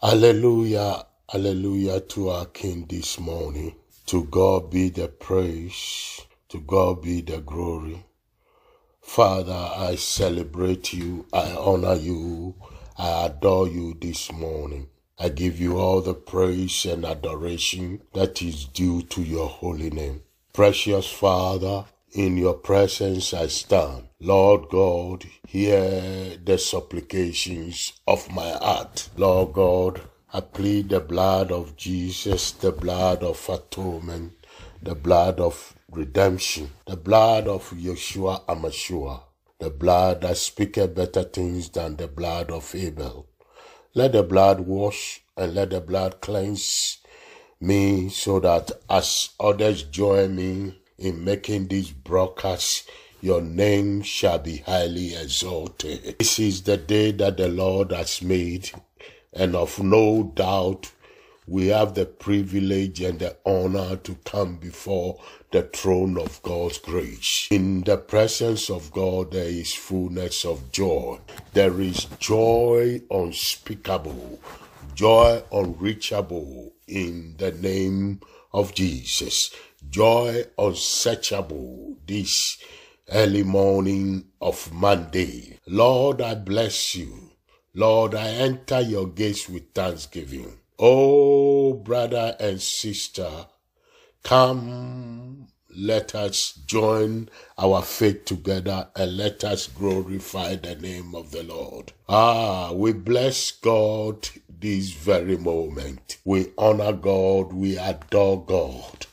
Hallelujah, hallelujah to our King this morning. To God be the praise, to God be the glory. Father, I celebrate you, I honor you, I adore you this morning. I give you all the praise and adoration that is due to your holy name. Precious Father, in your presence I stand. Lord God, hear the supplications of my heart. Lord God, I plead the blood of Jesus, the blood of atonement, the blood of redemption, the blood of Yeshua Amashua, the blood that speaketh better things than the blood of Abel. Let the blood wash and let the blood cleanse me so that as others join me in making this broadcast, your name shall be highly exalted. This is the day that the Lord has made, and of no doubt we have the privilege and the honor to come before the throne of God's grace. In the presence of God, there is fullness of joy. There is joy unspeakable, joy unreachable in the name of Jesus. Joy unsearchable this early morning of Monday. Lord, I bless you. Lord, I enter your gates with thanksgiving. Oh, brother and sister, come, let us join our faith together and let us glorify the name of the Lord. We bless God this very moment. We honor God, we adore God.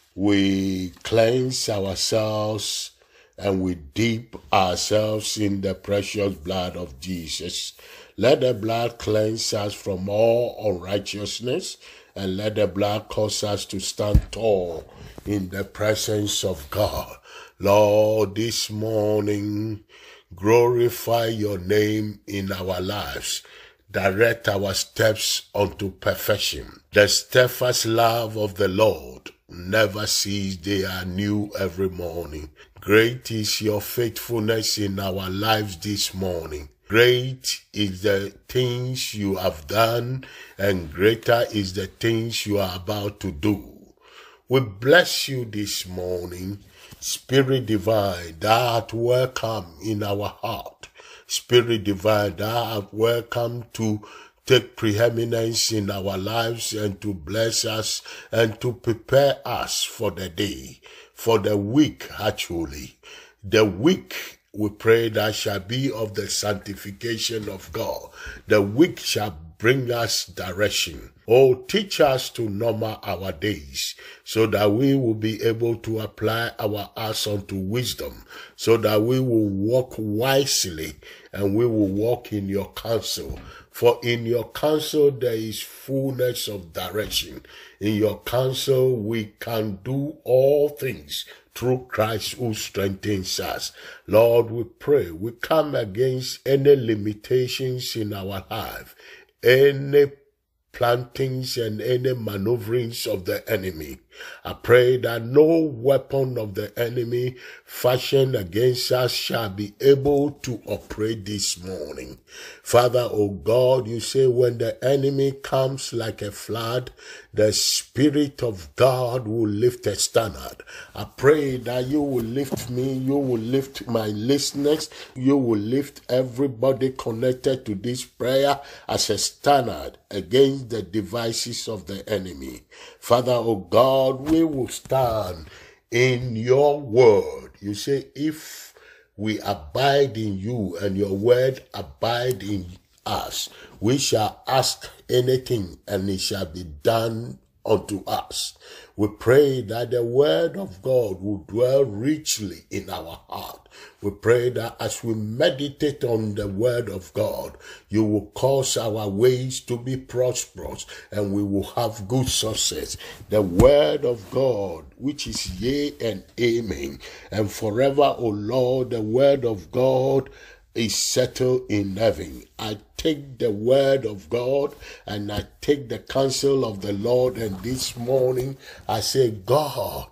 We cleanse ourselves and we dip ourselves in the precious blood of Jesus. Let the blood cleanse us from all unrighteousness, and let the blood cause us to stand tall in the presence of God. Lord, this morning, glorify your name in our lives. Direct our steps unto perfection. The steadfast love of the Lord never cease, they are new every morning. Great is your faithfulness in our lives this morning. Great is the things you have done, and greater is the things you are about to do. We bless you this morning. Spirit divine, thou art welcome in our heart. Spirit divine, thou art welcome to take preeminence in our lives and to bless us and to prepare us for the day, for the week actually. The week we pray that shall be of the sanctification of God. The week shall bring us direction. Oh, teach us to number our days so that we will be able to apply our hearts unto wisdom, so that we will walk wisely and we will walk in your counsel. For in your counsel there is fullness of direction. In your counsel we can do all things through Christ who strengthens us. Lord, we pray, we come against any limitations in our life, any plantings and any maneuverings of the enemy. I pray that no weapon of the enemy fashioned against us shall be able to operate this morning. Father, O God, you say when the enemy comes like a flood, the Spirit of God will lift a standard. I pray that you will lift me, you will lift my listeners, you will lift everybody connected to this prayer as a standard against the devices of the enemy. Father, O God, we will stand in your word. You say, if we abide in you and your word abide in us, we shall ask anything and it shall be done unto us. We pray that the word of God will dwell richly in our heart. We pray that as we meditate on the word of God, you will cause our ways to be prosperous and we will have good success. The word of God, which is yea and amen. And forever, O Lord, the word of God is settled in heaven. I take the word of God and I take the counsel of the Lord, and this morning I say, God,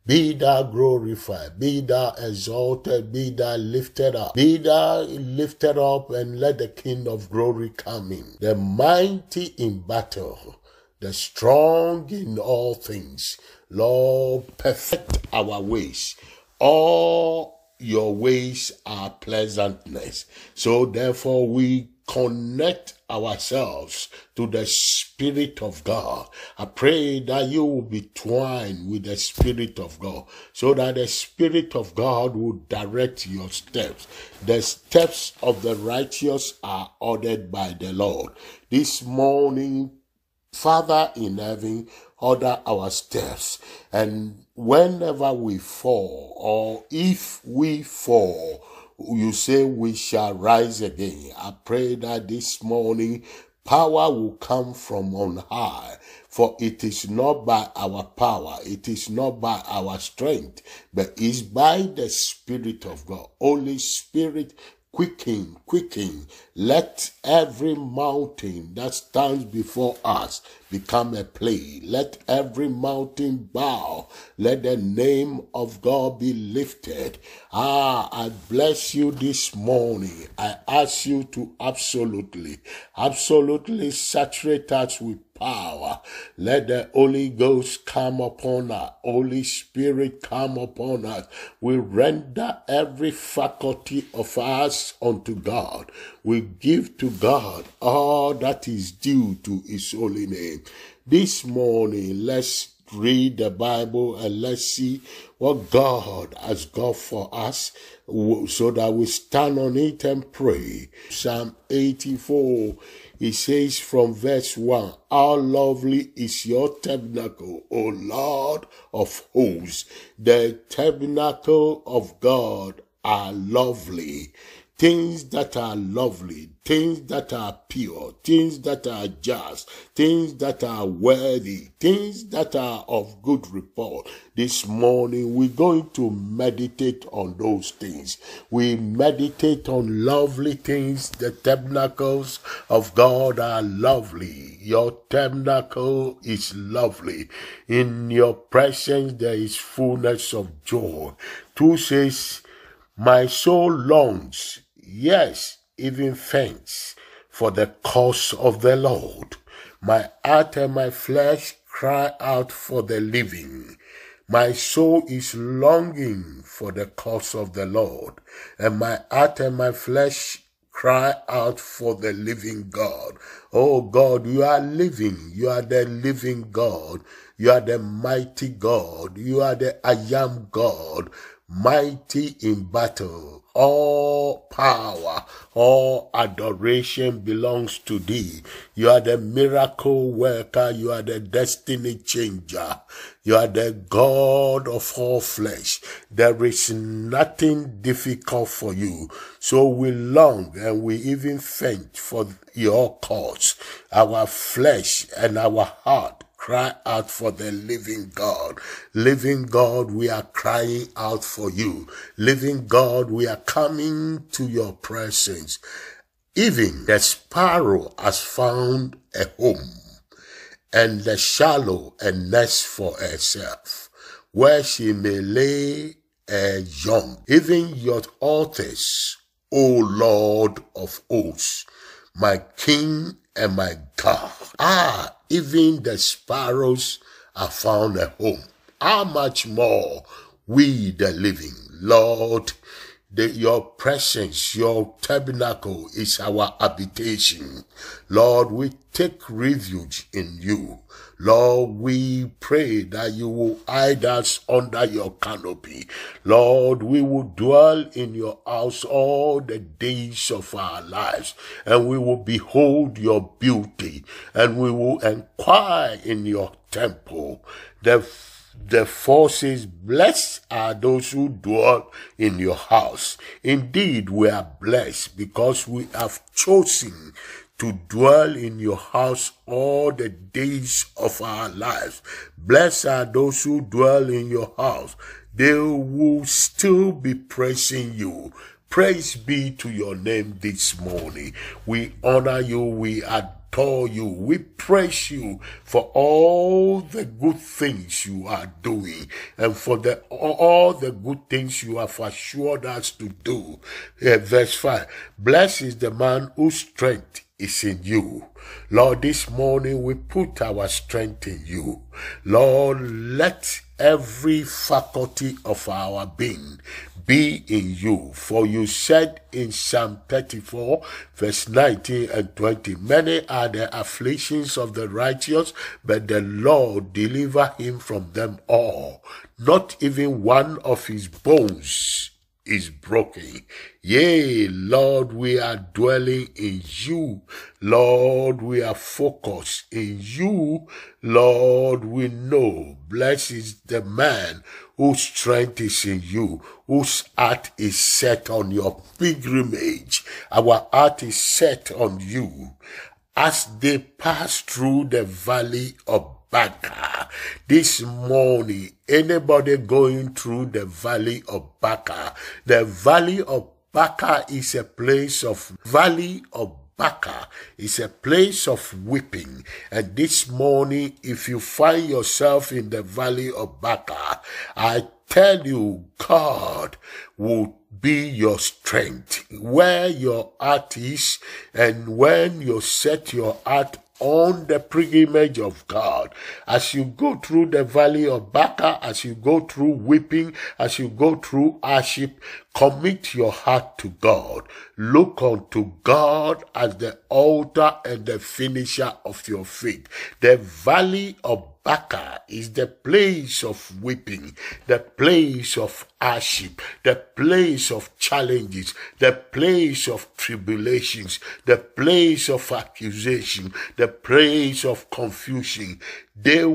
Be thou glorified, be thou exalted, be thou lifted up. Be thou lifted up, and let the King of glory come in. The mighty in battle, the strong in all things. Lord, perfect our ways. All your ways are pleasantness. So therefore we connect ourselves to the Spirit of God. I pray that you will be twined with the Spirit of God, so that the Spirit of God will direct your steps. The steps of the righteous are ordered by the Lord. This morning, Father in heaven, order our steps, and whenever we fall, or if we fall, you say we shall rise again. I pray that this morning power will come from on high, for it is not by our power, it is not by our strength, but it's by the Spirit of God. Holy Spirit, quicken, quicken. Let every mountain that stands before us become a plain. Let every mountain bow. Let the name of God be lifted. I bless you this morning. I ask you to absolutely saturate us with power. Let the Holy Ghost come upon us. Holy Spirit come upon us. We render every faculty of us unto God. We give to God all that is due to his holy name. This morning, let's read the Bible and let's see what God has got for us, so that we stand on it and pray. Psalm 84, it says from verse 1, how lovely is your tabernacle, O Lord of hosts. The tabernacle of God are lovely. Things that are lovely, things that are pure, things that are just, things that are worthy, things that are of good report. This morning we're going to meditate on those things. We meditate on lovely things. The tabernacles of God are lovely. Your tabernacle is lovely. In your presence there is fullness of joy. 2 says, my soul longs, yes, even faints, for the cause of the Lord. My heart and my flesh cry out for the living. My soul is longing for the cause of the Lord, and my heart and my flesh cry out for the living God. Oh God, you are living. You are the living God. You are the mighty God. You are the I am God, mighty in battle. All power, all adoration belongs to thee. You are the miracle worker. You are the destiny changer. You are the God of all flesh. There is nothing difficult for you. So we long and we even faint for your cause. Our flesh and our heart cry out for the living God. Living God, we are crying out for you. Living God, we are coming to your presence. Even the sparrow has found a home, and the shallow a nest for herself, where she may lay her young. Even your altars, O Lord of hosts, my King and my God. Even the sparrows have found a home. How much more we the living? Lord, your presence, your tabernacle is our habitation. Lord, we take refuge in you. Lord, we pray that you will hide us under your canopy. Lord, we will dwell in your house all the days of our lives, and we will behold your beauty, and we will inquire in your temple. The forces, blessed are those who dwell in your house. Indeed, we are blessed because we have chosen to dwell in your house all the days of our lives. Blessed are those who dwell in your house. They will still be praising you. Praise be to your name this morning. We honor you. We adore adore you. We praise you for all the good things you are doing and for all the good things you have assured us to do. Verse 5. Blessed is the man whose strength is in you. Lord, this morning we put our strength in you. Lord, let every faculty of our being be in you. For you said in Psalm 34, verse 19 and 20, many are the afflictions of the righteous, but the Lord deliver him from them all. Not even one of his bones is broken. Yea, Lord, we are dwelling in you. Lord, we are focused in you. Lord, we know. Blessed is the man whose strength is in you, whose heart is set on your pilgrimage. Our heart is set on you. As they pass through the valley of Baca. This morning, anybody going through the valley of Baca, the valley of Baca is a place of Baca is a place of weeping. And this morning, if you find yourself in the valley of Baca, I tell you, God will be your strength. Where your heart is, and when you set your heart on the pilgrimage of God, as you go through the valley of Baca, as you go through weeping, as you go through hardship, commit your heart to God. Look unto God as the author and the finisher of your faith. The valley of Baca is the place of weeping, the place of hardship, the place of challenges, the place of tribulations, the place of accusation, the place of confusion. They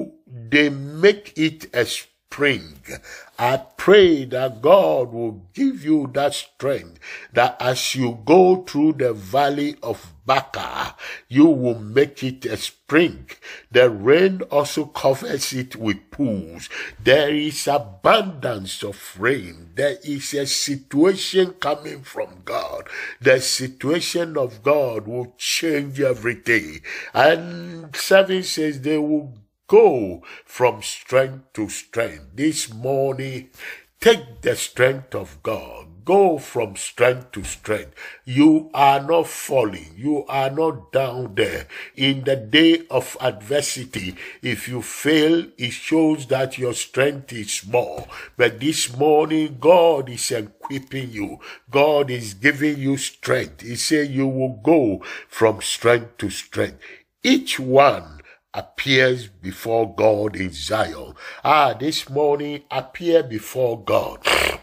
make it a spring. I pray that God will give you that strength, that as you go through the valley of Baca, you will make it a spring. The rain also covers it with pools. There is abundance of rain. There is a situation coming from God. The situation of God will change everything. And 7 says they will go from strength to strength. This morning, take the strength of God. Go from strength to strength. You are not falling. You are not down there. In the day of adversity, if you fail, it shows that your strength is small. But this morning, God is equipping you. God is giving you strength. He said you will go from strength to strength. Each one appears before God in Zion. This morning, appear before God.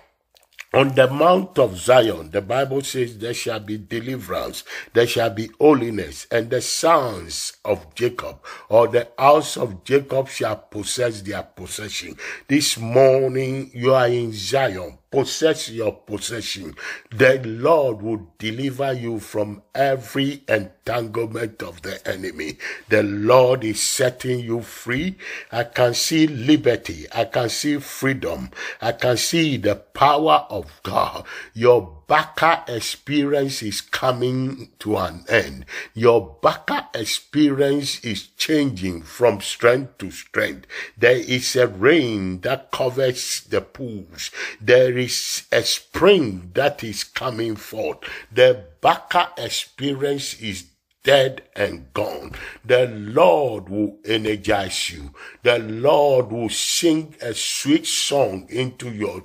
On the Mount of Zion, the Bible says there shall be deliverance, there shall be holiness, and the sons of Jacob, or the house of Jacob, shall possess their possession. This morning, you are in Zion. Possess your possession. The Lord will deliver you from every entanglement of the enemy. The Lord is setting you free. I can see liberty. I can see freedom. I can see the power of God. Your Baca experience is coming to an end. Your Baca experience is changing from strength to strength. There is a rain that covers the pools. There is a spring that is coming forth. The Baca experience is dead and gone. The Lord will energize you. The Lord will sing a sweet song into your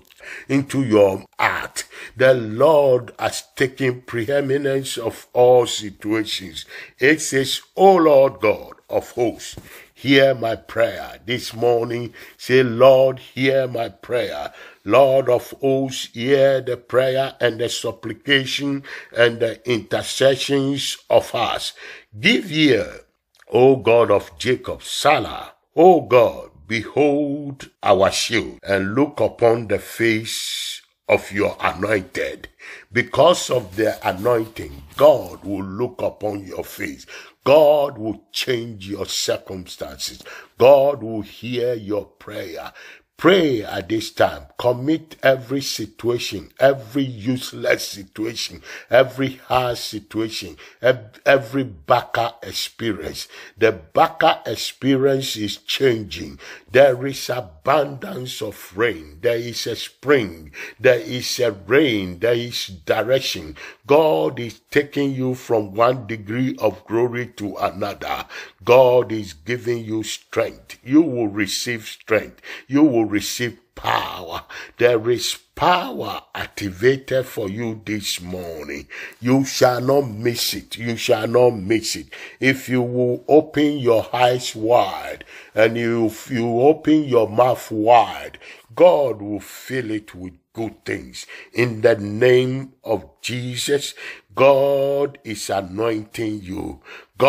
heart. The Lord has taken preeminence of all situations. It says, O Lord God of hosts, hear my prayer. This morning, say, Lord, hear my prayer. Lord of hosts, hear the prayer and the supplication and the intercessions of us. Give ear, O God of Jacob, Salah, O God, behold our shield, and look upon the face of your anointed. Because of the anointing, God will look upon your face. God will change your circumstances. God will hear your prayer. Pray at this time. Commit every situation, every useless situation, every hard situation, every Baka experience. The Baka experience is changing. There is abundance of rain. There is a spring. There is a rain. There is direction. God is taking you from one degree of glory to another. God is giving you strength. You will receive strength. You will receive power. There is power activated for you this morning. You shall not miss it. You shall not miss it. If you will open your eyes wide and if you open your mouth wide, God will fill it with good things. In the name of Jesus, God is anointing you.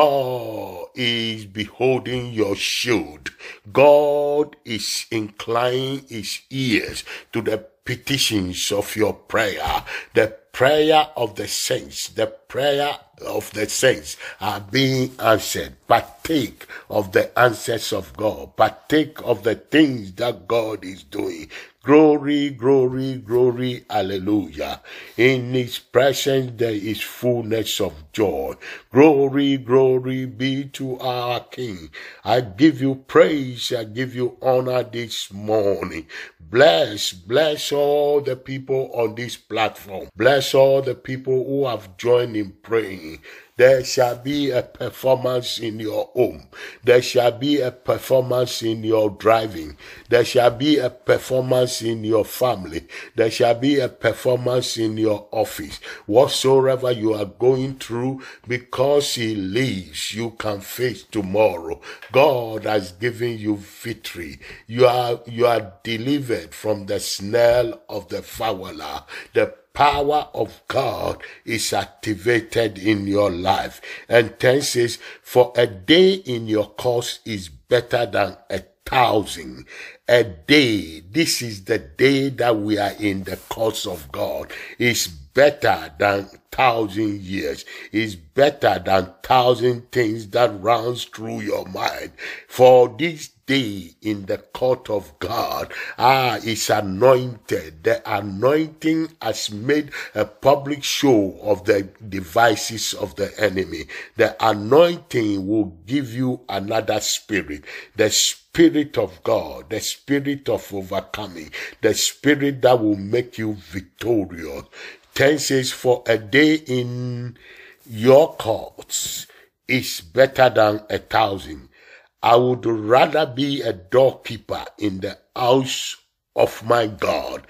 God is beholding your shield. God is inclining his ears to the petitions of your prayer. The prayer of the saints, the prayer of the saints are being answered. Partake of the answers of God. Partake of the things that God is doing. Glory, glory, glory, hallelujah. In his presence there is fullness of joy. Glory, glory be to our King. I give you praise, I give you honor this morning. Bless all the people on this platform. Bless all the people who have joined in praying. There shall be a performance in your home. There shall be a performance in your driving. There shall be a performance in your family. There shall be a performance in your office. Whatsoever you are going through, because he lives, you can face tomorrow. God has given you victory. You are delivered from the snare of the fowler. The power of God is activated in your life. And 10 says, for a day in your course is better than 1,000. A day, this is the day that we are in the course of God, is better than 1,000 years. Is better than 1,000 things that runs through your mind. For this day in the court of God is anointed. The anointing has made a public show of the devices of the enemy. The anointing will give you another spirit. The Spirit of God, the spirit of overcoming, the spirit that will make you victorious. 10 says, for a day in your courts is better than 1,000. I would rather be a doorkeeper in the house of my God.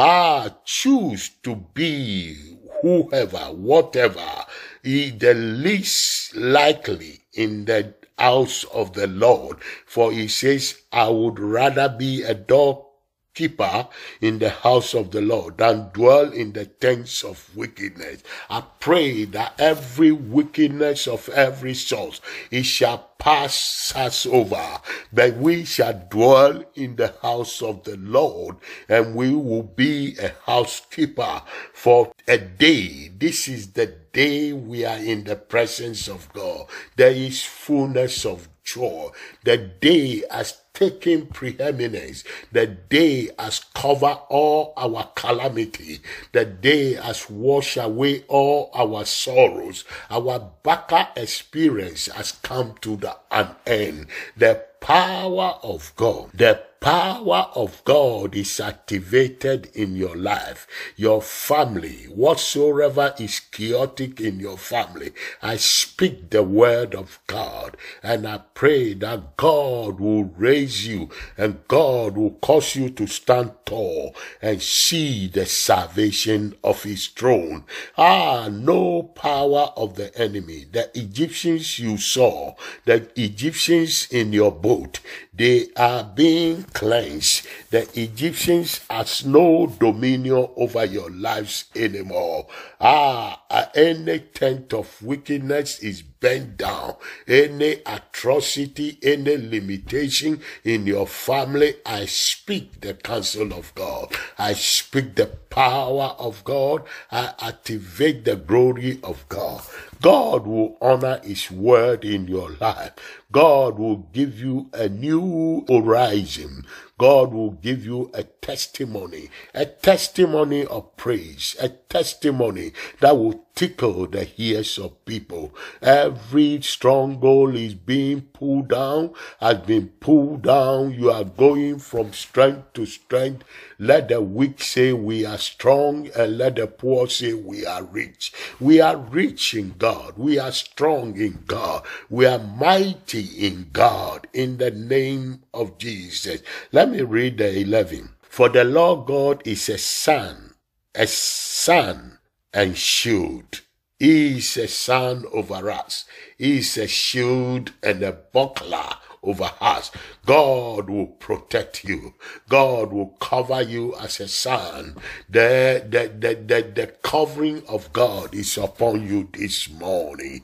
Choose to be whoever, whatever, the least likely in the house of the Lord. For he says, I would rather be a doorkeeper in the house of the Lord than dwell in the tents of wickedness. I pray that every wickedness of every source, it shall pass us over, but we shall dwell in the house of the Lord, and we will be a housekeeper for a day. This is the day we are in the presence of God. There is fullness of joy. The day has taken preeminence. The day has covered all our calamity. The day has washed away all our sorrows. Our Baka experience has come to an end. The power of God, the power of God is activated in your life, your family, whatsoever is chaotic in your family. I speak the word of God, and I pray that God will raise you and God will cause you to stand tall and see the salvation of his throne. No power of the enemy. The Egyptians you saw, the Egyptians in your boat, they are being cleansed. The Egyptians has no dominion over your lives anymore. any tent of wickedness is bent down. Any atrocity, any limitation in your family, I speak the counsel of God. I speak the power of God. I activate the glory of God. God will honor his word in your life. God will give you a new horizon. God will give you a testimony of praise, a testimony that will tickle the ears of people. Every stronghold is being pulled down, has been pulled down. You are going from strength to strength. Let the weak say we are strong, and let the poor say we are rich. We are rich in God. We are strong in God. We are mighty in God, in the name of Jesus. Let me read the 11. For the Lord God is a sun and shield. He is a sun over us. He is a shield and a buckler over us. God will protect you. God will cover you as a sun. The covering of God is upon you this morning.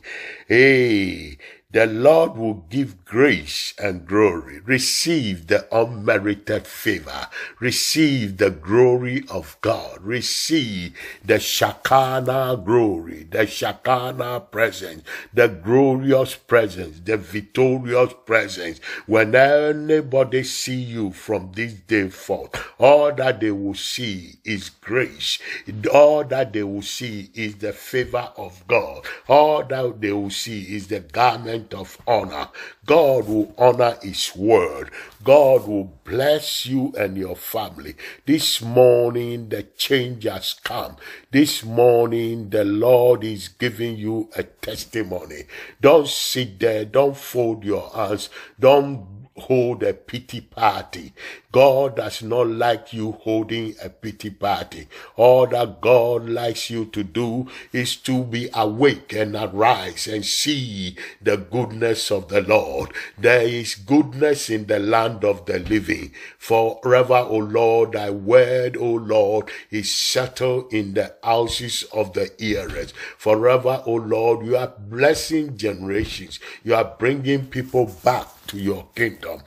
Hey, the Lord will give grace and glory. Receive the unmerited favor. Receive the glory of God. Receive the Shekinah glory, the Shekinah presence, the glorious presence, the victorious presence. When anybody see you from this day forth, all that they will see is grace. All that they will see is the favor of God. All that they will see is the garment of honor. God will honor his word. God will bless you and your family. This morning, the change has come. This morning, the Lord is giving you a testimony. Don't sit there. Don't fold your hands. Don't hold a pity party. God does not like you holding a pity party. All that God likes you to do is to be awake and arise and see the goodness of the Lord. There is goodness in the land of the living. Forever, O Lord, thy word, O Lord, is settled in the houses of the hearers. Forever, O Lord, you are blessing generations. You are bringing people back to your kingdom.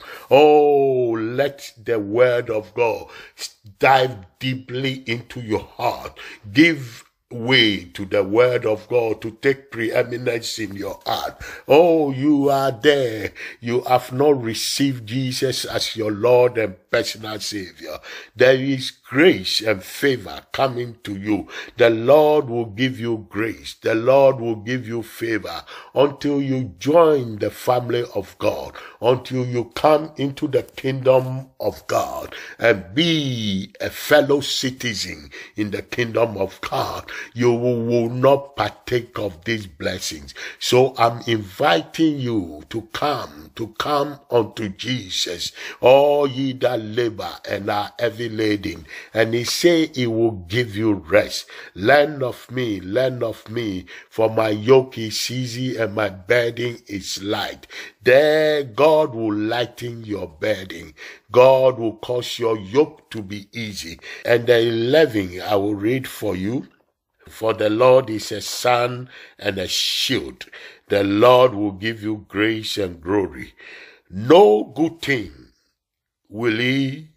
Oh, let the word of God dive deeply into your heart. Give way to the word of God to take preeminence in your heart. Oh, you are there. You have not received Jesus as your Lord and personal Savior. There is grace and favor coming to you. The Lord will give you grace. The Lord will give you favor until you join the family of God, until you come into the kingdom of God and be a fellow citizen in the kingdom of God. You will not partake of these blessings. So I'm inviting you to come unto Jesus, all ye that labor and are heavy laden, and he say he will give you rest. Learn of me, for my yoke is easy and my burden is light. There God will lighten your burden. God will cause your yoke to be easy. And the 11 I will read for you. For the Lord is a sun and a shield. The Lord will give you grace and glory. No good thing will he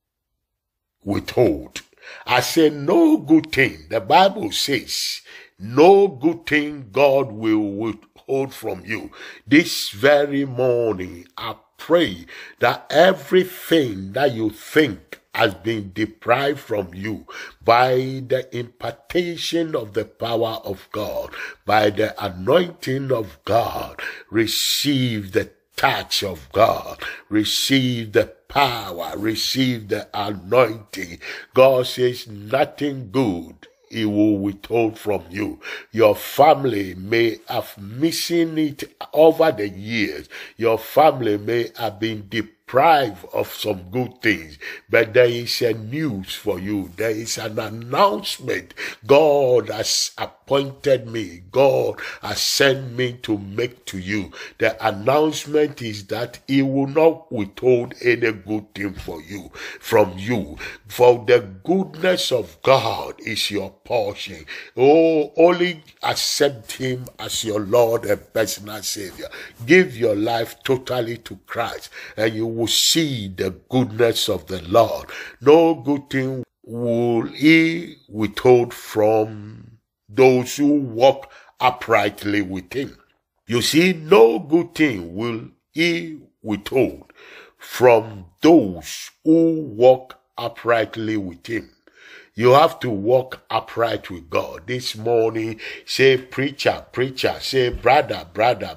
withhold. I say no good thing. The Bible says no good thing God will withhold from you. This very morning, I pray that everything that you think has been deprived from you by the impartation of the power of God, by the anointing of God, receive the touch of God, receive the power, receive the anointing. God says nothing good he will withhold from you. Your family may have missing it over the years. Your family may have been deprived deprived of some good things, but there is a news for you. There is an announcement. God has appointed me. God has sent me to make to you. The announcement is that he will not withhold any good thing from you. For the goodness of God is your portion. Oh, only accept him as your Lord and personal Savior. Give your life totally to Christ, and you will see the goodness of the Lord. No good thing will he withhold from those who walk uprightly with him. You see, no good thing will he withhold from those who walk uprightly with him. You have to walk upright with God. This morning, say, preacher, say, brother,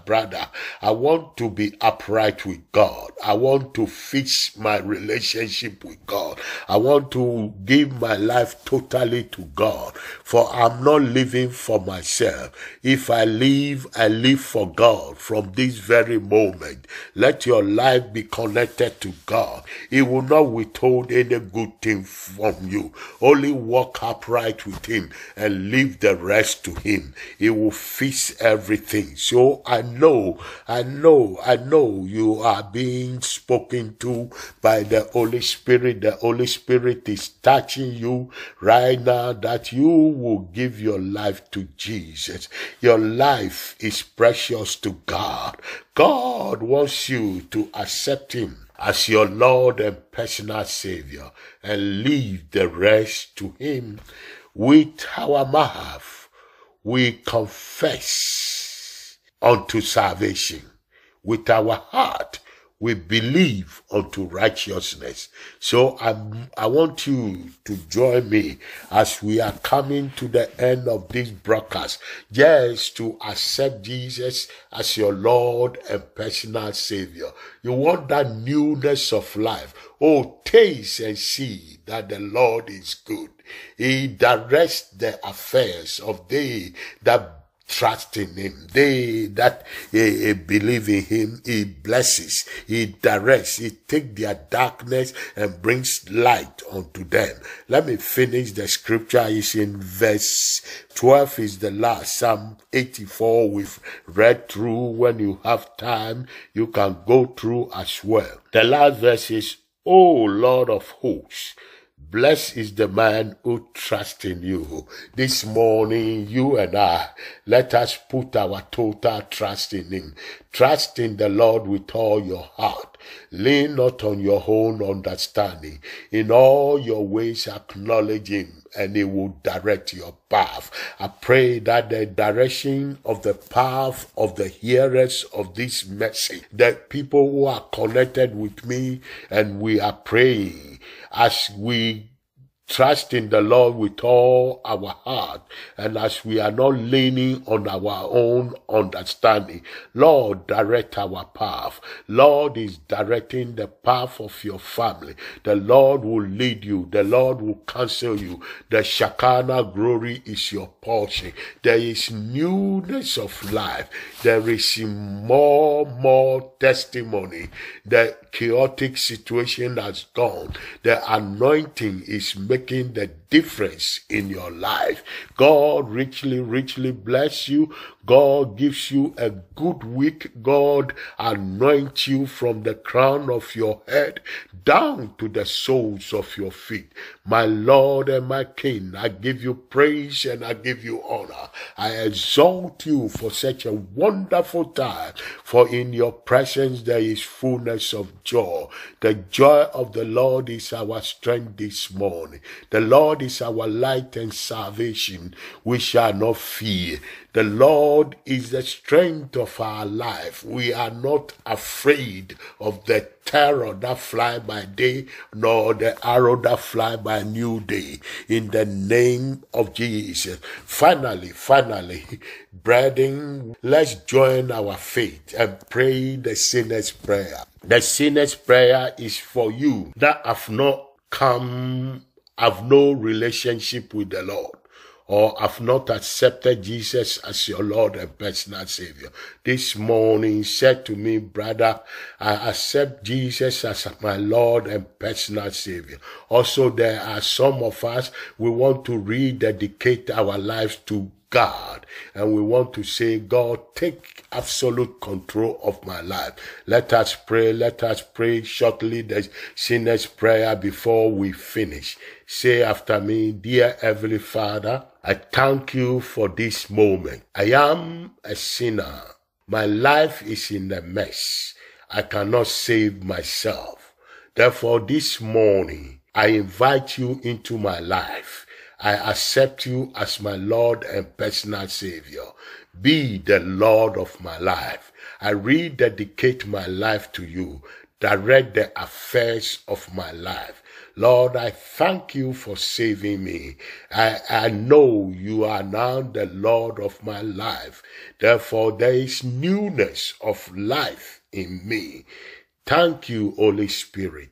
I want to be upright with God. I want to fix my relationship with God. I want to give my life totally to God. For I'm not living for myself. If I live for God. From this very moment, let your life be connected to God. He will not withhold any good thing from you. Only walk upright with him and leave the rest to him. He will fix everything. So I know you are being spoken to by the Holy Spirit. The Holy Spirit is touching you right now that you will give your life to Jesus. Your life is precious to God. God wants you to accept him as your Lord and personal Savior, and leave the rest to him. With our mouth, we confess unto salvation. With our heart, we believe unto righteousness. So I want you to join me as we are coming to the end of this broadcast, just to accept Jesus as your Lord and personal Savior. You want that newness of life. Oh, taste and see that the Lord is good. He directs the affairs of they that trust in him. They that believe in him, he blesses, he directs, he takes their darkness and brings light unto them. Let me finish the scripture. It's in verse 12 is the last. Psalm 84 we've read through. When you have time, you can go through as well. The last verse is, O Lord of hosts, blessed is the man who trusts in you. This morning, you and I, let us put our total trust in him. Trust in the Lord with all your heart. Lean not on your own understanding. In all your ways acknowledge him, and he will direct your path. I pray that the direction of the path of the hearers of this message, the people who are connected with me, and we are praying as we trust in the Lord with all our heart, and as we are not leaning on our own understanding. Lord, direct our path. Lord is directing the path of your family. The Lord will lead you. The Lord will counsel you. The Shekinah glory is your portion. There is newness of life. There is more testimony. The chaotic situation has gone. The anointing is making the difference in your life. God richly bless you. God gives you a good week. God anoints you from the crown of your head down to the soles of your feet. My Lord and my King, I give you praise and I give you honor. I exalt you for such a wonderful time, for in your presence there is fullness of joy. The joy of the Lord is our strength this morning. The Lord is our light and salvation. We shall not fear. The Lord is the strength of our life. We are not afraid of the terror that fly by day, nor the arrow that fly by new day. In the name of Jesus. Finally, brethren, let's join our faith and pray the sinner's prayer. The sinner's prayer is for you that have no relationship with the Lord, or have not accepted Jesus as your Lord and personal Savior, this morning said to me, brother, I accept Jesus as my Lord and personal Savior. Also, there are some of us, we want to rededicate our lives to God, and we want to say, God, take absolute control of my life. Let us pray shortly the sinner's prayer before we finish. Say after me, dear Heavenly Father, I thank you for this moment. I am a sinner. My life is in a mess. I cannot save myself. Therefore, this morning, I invite you into my life. I accept you as my Lord and personal Savior. Be the Lord of my life. I rededicate my life to you. Direct the affairs of my life. Lord, I thank you for saving me. I know you are now the Lord of my life. Therefore, there is newness of life in me. Thank you, Holy Spirit.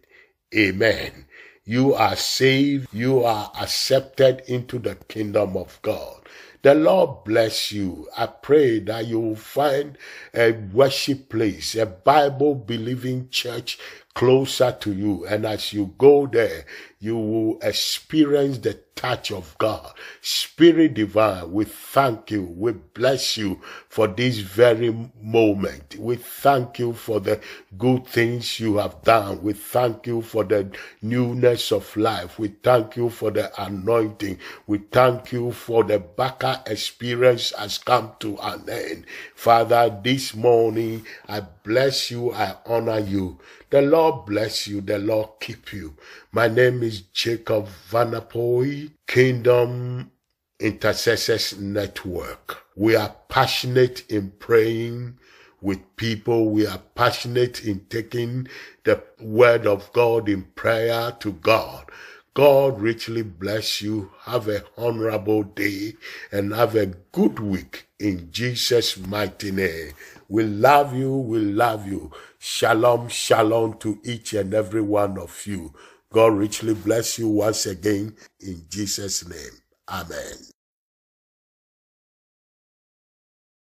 Amen. You are saved. You are accepted into the kingdom of God. The Lord bless you. I pray that you will find a worship place, a Bible-believing church closer to you. And as you go there, you will experience the touch of God. Spirit divine, we thank you. We bless you for this very moment. We thank you for the good things you have done. We thank you for the newness of life. We thank you for the anointing. We thank you for the Baka experience has come to an end. Father, this morning, I bless you. I honor you. The Lord bless you. The Lord keep you. My name is Jacob Vanapoi, Kingdom Intercessors Network. We are passionate in praying with people. We are passionate in taking the word of God in prayer to God. God richly bless you. Have an honorable day and have a good week in Jesus' mighty name. We love you. We love you. Shalom, shalom to each and every one of you. God richly bless you once again in Jesus' name. Amen.